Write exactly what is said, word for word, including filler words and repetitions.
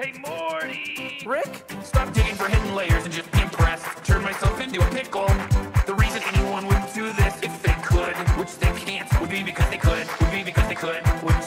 and Morty! Rick? Stop digging for hidden layers and just be impressed. Turn myself into a pickle. The reason anyone would do this if they could, which they can't, would be because they could, would be because they could, would